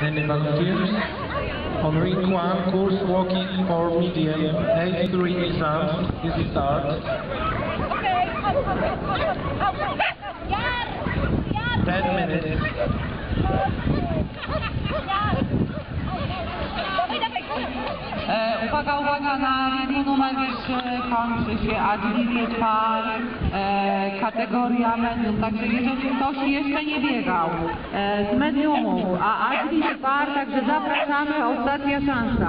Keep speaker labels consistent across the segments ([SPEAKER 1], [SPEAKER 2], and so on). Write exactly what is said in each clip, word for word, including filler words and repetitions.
[SPEAKER 1] Any volunteers? On ring one, course walking for medium, eight three exams is start. ten minutes.
[SPEAKER 2] E, uwaga, uwaga, na ringu numer trzy kończy się Agility Par, e, kategoria medium, także jeżeli ktoś jeszcze nie biegał e, z mediumów, a Agility Par, także zapraszamy, ostatnia szansa.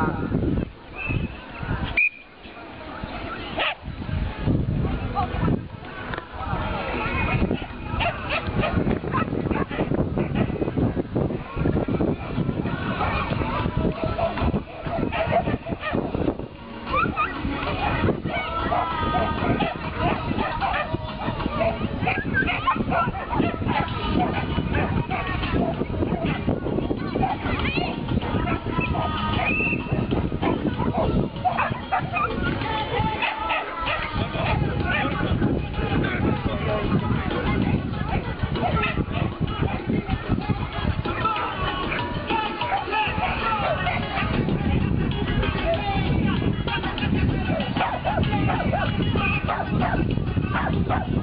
[SPEAKER 3] Stop!